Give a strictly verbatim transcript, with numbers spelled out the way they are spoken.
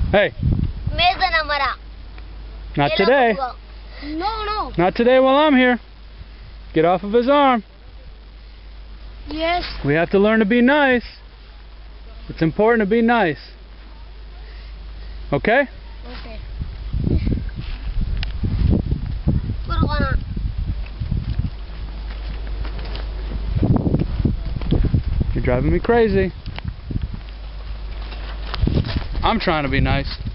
Hey. Not today. No, no. Not today while I'm here. Get off of his arm. Yes. We have to learn to be nice. It's important to be nice. Okay? Okay. You're driving me crazy. I'm trying to be nice.